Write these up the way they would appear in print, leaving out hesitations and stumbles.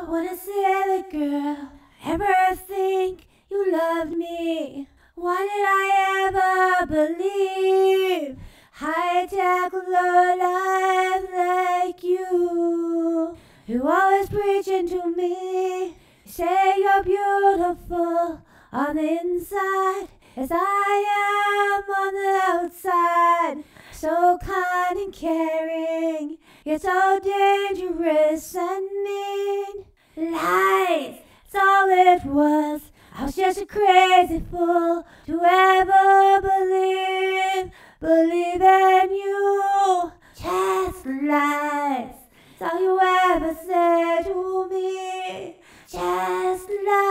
what a silly girl. Ever think you loved me? Why did I ever believe high-tech low life like you? You always preaching to me. You say you're beautiful on the inside as I am on the outside. So kind and caring, yet so dangerous and mean. Lies, that's all it was. I was just a crazy fool to ever believe in you. Just lies, that's all you ever said to me. Just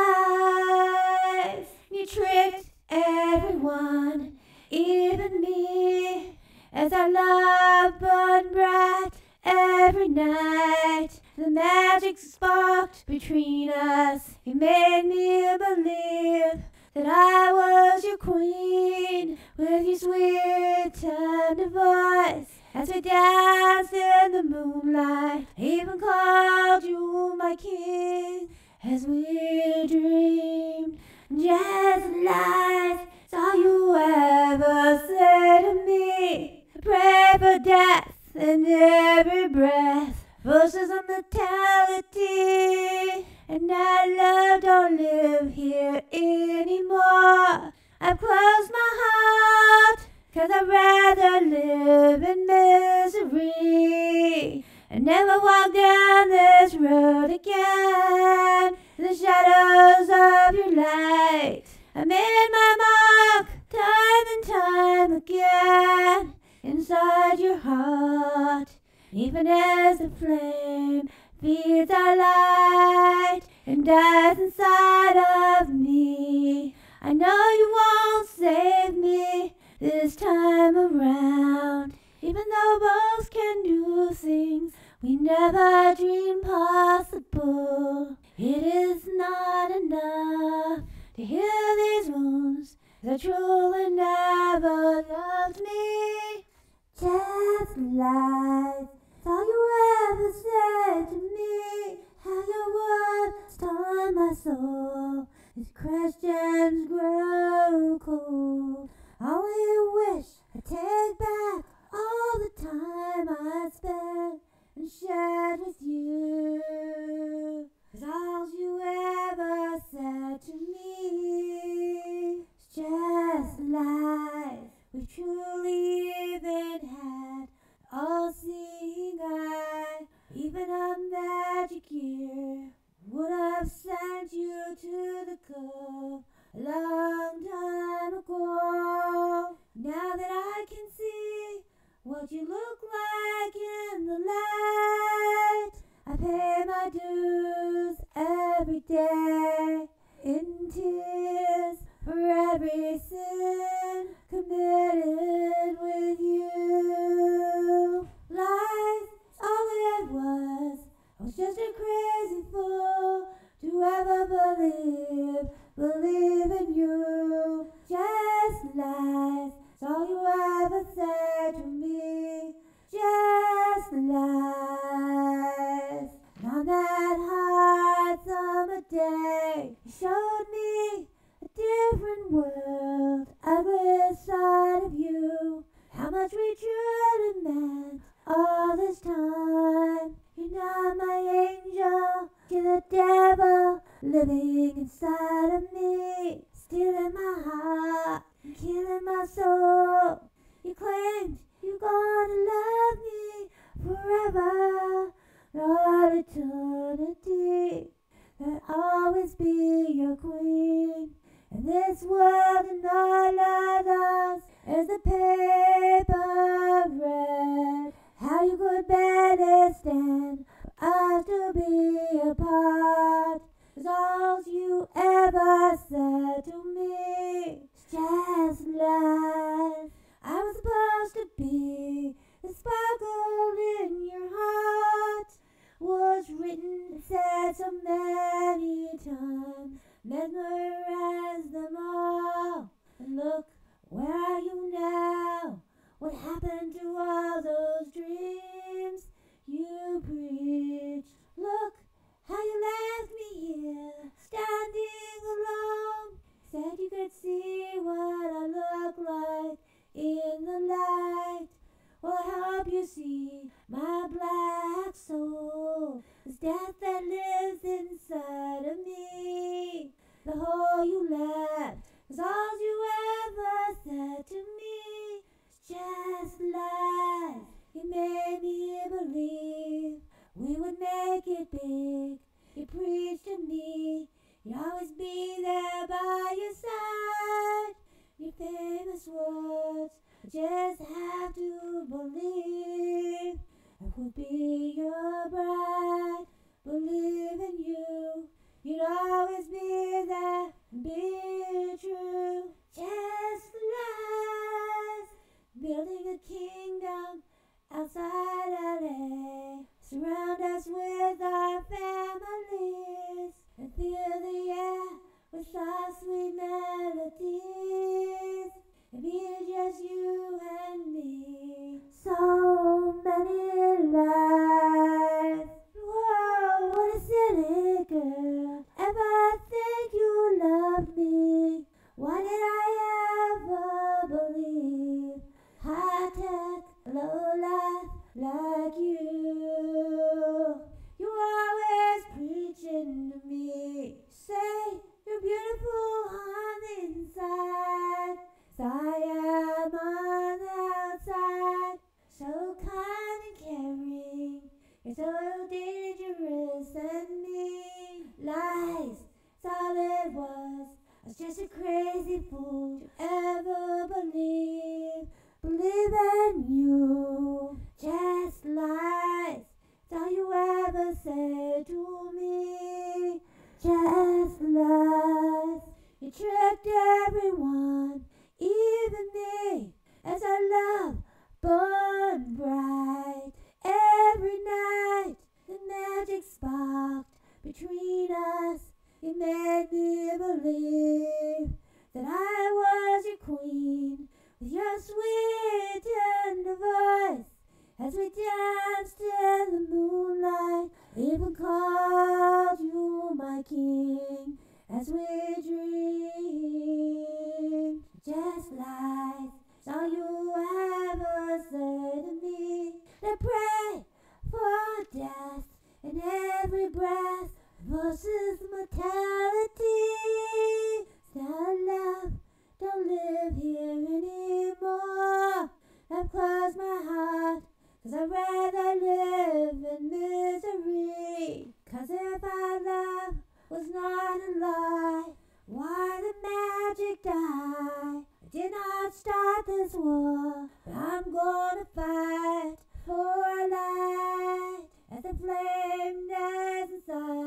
lies. You tricked everyone, even me, as our love burned bright every night. The magic sparked between us. You made me believe that I was your queen, with your sweet tender voice. As we danced in the moonlight, I even called you my king. As we dreamed, just lies, it's all you ever say to me. I pray for death in every breath, versus of mortality. And our love don't live here anymore. I've closed my heart, 'cause I'd rather live in misery and never walk down this road again. In the shadows of your light, I made my mark time and time again. Inside your heart, even as the flame feeds our light and dies inside of me. I know you won't save me this time around, even though both can do things we never dreamed possible. It is not enough to heal these wounds that truly never loved me. Just lies, it's all you ever said to me. How your words torn my soul as questions grow cold. I only wish I'd take back all the time I spent and shared with you. 'Cause all you ever said to me is just lies. We truly even had all-seeing eye. Even a magic year would have sent you to the curve a long time ago. Now that I can see what you look like in the light, I pay my dues every day in tears for every sin committed with you. Life, all it was. I was just a crazy fool to ever believe in you. Just lies, it's all you ever said to me. Just lies. And on that hot summer day, you showed me a different world, ugly side of you. How much we truly meant all this time. You're not my angel, you're the devil living inside of me, stealing my heart and killing my soul. You claimed you're gonna love me forever, all eternity. That I'll always be your queen. And this world and all others is the paper red. How you could barely stand for us to be apart is all you ever said to me. It's just lies. I was supposed to be the sparkle in your heart. Was written and said so many times, mesmerized them all. And look, where are you now? What happened to all those dreams you preached? Look how you laughed This death that lives inside of me. The hole you left is all you ever said to me. It's just lies. You made me believe we would make it big. You preached to me you'd always be there by your side. Your famous words, I just have to believe. I would be your bride, believe in you. You'd always be there and be true. Just lies, building a kingdom outside LA. Surround us with our families and fill the air with our sweet melodies. It'd be just you and me. So many lies. Whoa, what a silly girl. Ever think you loved me? Why did I ever believe? High tech, low life like you. You always preaching to me. Say you're beautiful on the inside. So I am on the outside. So kind and caring. You're so dangerous and mean. Lies, that's all it was. I was just a crazy fool to ever believe in you. Just lies, that's all you ever say to me. Just lies. You tricked everyone, even me, as our love burned bright. Every night the magic sparked between us. You made me believe that I was your queen, with your sweet tender voice. As we danced in the moonlight, even called you my king. As we dreamed, just lies, it's all you ever say to me. I pray for death in every breath versus mortality. Now love, don't live here anymore. I've closed my heart, 'cause I'd rather live in misery. 'Cause if our love was not a lie, why the magic die? I did not start this war, but I'm gonna fight for a light as the flame dies inside.